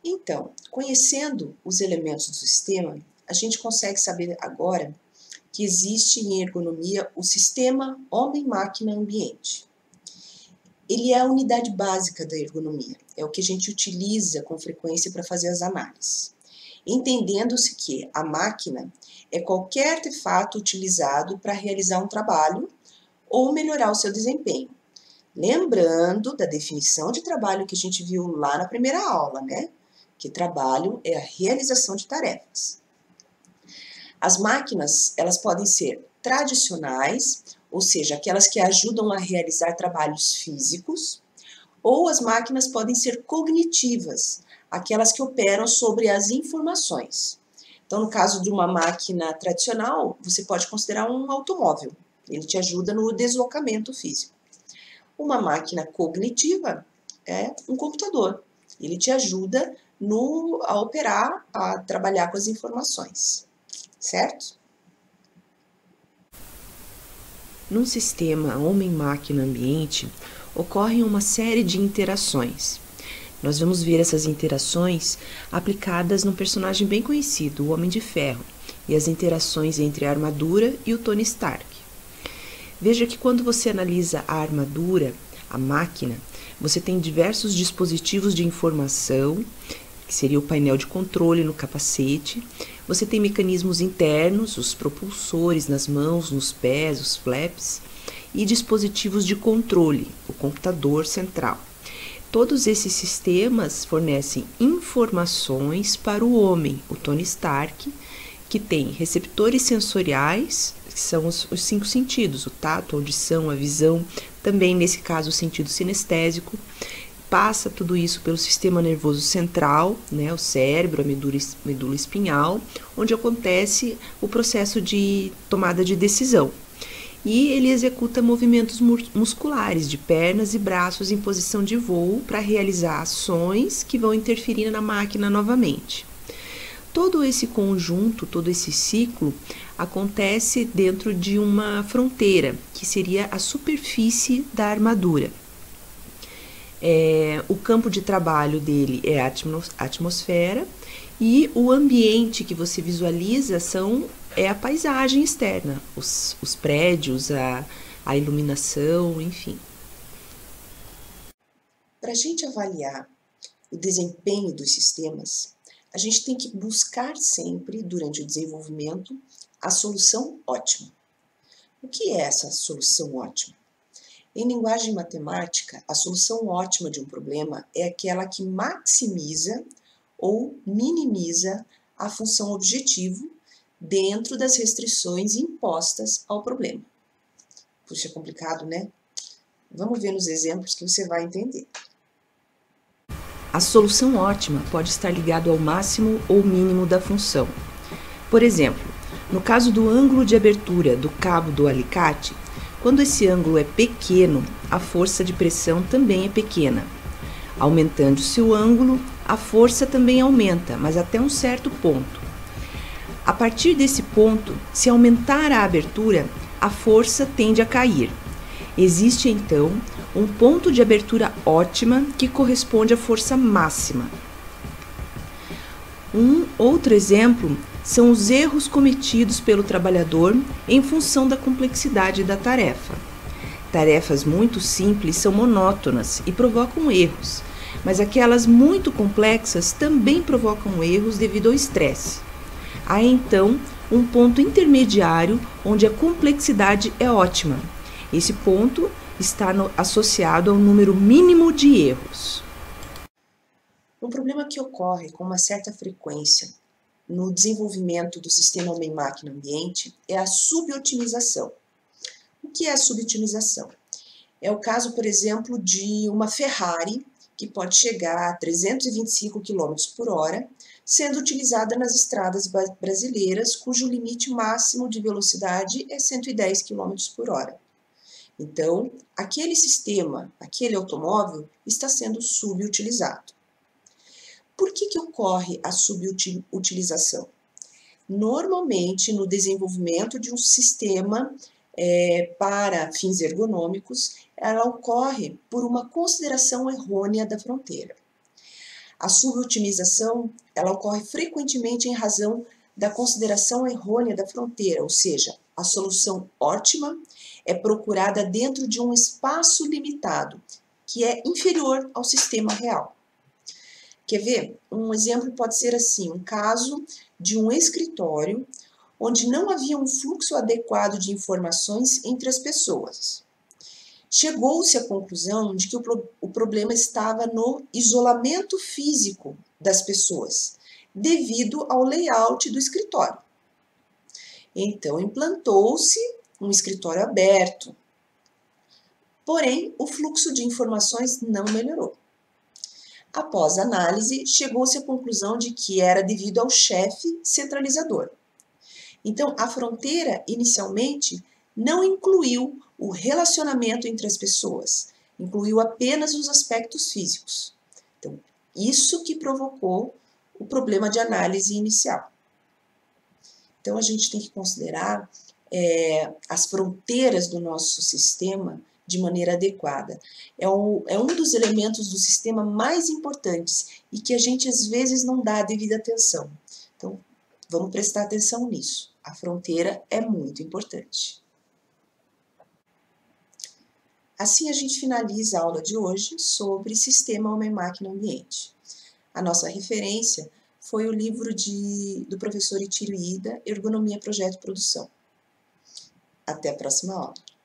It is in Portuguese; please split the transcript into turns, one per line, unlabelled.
Então, conhecendo os elementos do sistema, a gente consegue saber agora que existe em ergonomia o sistema homem-máquina-ambiente. Ele é a unidade básica da ergonomia, é o que a gente utiliza com frequência para fazer as análises. Entendendo-se que a máquina é qualquer artefato utilizado para realizar um trabalho ou melhorar o seu desempenho. Lembrando da definição de trabalho que a gente viu lá na primeira aula, né? Que trabalho é a realização de tarefas. As máquinas, elas podem ser tradicionais, ou seja, aquelas que ajudam a realizar trabalhos físicos, ou as máquinas podem ser cognitivas, aquelas que operam sobre as informações. Então, no caso de uma máquina tradicional, você pode considerar um automóvel. Ele te ajuda no deslocamento físico. Uma máquina cognitiva é um computador. Ele te ajuda a operar, a trabalhar com as informações. Certo?
Num sistema homem-máquina-ambiente, ocorrem uma série de interações. Nós vamos ver essas interações aplicadas num personagem bem conhecido, o Homem de Ferro, e as interações entre a armadura e o Tony Stark. Veja que quando você analisa a armadura, a máquina, você tem diversos dispositivos de informação, que seria o painel de controle no capacete. Você tem mecanismos internos, os propulsores nas mãos, nos pés, os flaps, e dispositivos de controle, o computador central. Todos esses sistemas fornecem informações para o homem, o Tony Stark, que tem receptores sensoriais, que são os 5 sentidos, o tato, a audição, a visão, também nesse caso o sentido sinestésico. Passa tudo isso pelo sistema nervoso central, né, o cérebro, a medula espinhal, onde acontece o processo de tomada de decisão. E ele executa movimentos musculares de pernas e braços em posição de voo para realizar ações que vão interferir na máquina novamente. Todo esse conjunto, todo esse ciclo acontece dentro de uma fronteira, que seria a superfície da armadura. O campo de trabalho dele é a atmosfera e o ambiente que você visualiza é a paisagem externa, os prédios, a iluminação, enfim.
Para a gente avaliar o desempenho dos sistemas, a gente tem que buscar sempre, durante o desenvolvimento, a solução ótima. O que é essa solução ótima? Em linguagem matemática, a solução ótima de um problema é aquela que maximiza ou minimiza a função objetivo dentro das restrições impostas ao problema. Puxa, é complicado, né? Vamos ver nos exemplos que você vai entender.
A solução ótima pode estar ligada ao máximo ou mínimo da função. Por exemplo, no caso do ângulo de abertura do cabo do alicate, quando esse ângulo é pequeno, a força de pressão também é pequena. Aumentando-se o ângulo, a força também aumenta, mas até um certo ponto. A partir desse ponto, se aumentar a abertura, a força tende a cair. Existe então um ponto de abertura ótima que corresponde à força máxima. Um outro exemplo são os erros cometidos pelo trabalhador em função da complexidade da tarefa. Tarefas muito simples são monótonas e provocam erros, mas aquelas muito complexas também provocam erros devido ao estresse. Há então um ponto intermediário onde a complexidade é ótima. Esse ponto está associado ao número mínimo de erros.
Um problema que ocorre com uma certa frequência no desenvolvimento do sistema homem-máquina-ambiente é a subotimização. O que é a subotimização? É o caso, por exemplo, de uma Ferrari que pode chegar a 325 km por hora, sendo utilizada nas estradas brasileiras, cujo limite máximo de velocidade é 110 km por hora. Então, aquele sistema, aquele automóvel, está sendo subutilizado. Por que ocorre a subutilização? Normalmente, no desenvolvimento de um sistema para fins ergonômicos, ela ocorre por uma consideração errônea da fronteira. A subotimização, ela ocorre frequentemente em razão da consideração errônea da fronteira, ou seja, a solução ótima é procurada dentro de um espaço limitado, que é inferior ao sistema real. Quer ver? Um exemplo pode ser assim, um caso de um escritório onde não havia um fluxo adequado de informações entre as pessoas. Chegou-se à conclusão de que o problema estava no isolamento físico das pessoas, devido ao layout do escritório. Então, implantou-se um escritório aberto, porém, o fluxo de informações não melhorou. Após análise, chegou-se à conclusão de que era devido ao chefe centralizador. Então, a fronteira, inicialmente, não incluiu o relacionamento entre as pessoas, incluiu apenas os aspectos físicos. Então, isso que provocou o problema de análise inicial. Então, a gente tem que considerar as fronteiras do nosso sistema de maneira adequada. É um dos elementos do sistema mais importantes e que a gente, às vezes, não dá a devida atenção. Então, vamos prestar atenção nisso. A fronteira é muito importante. Assim, a gente finaliza a aula de hoje sobre Sistema Homem-Máquina-Ambiente. A nossa referência foi o livro do professor Itírio Ida, Ergonomia, Projeto e Produção. Até a próxima aula.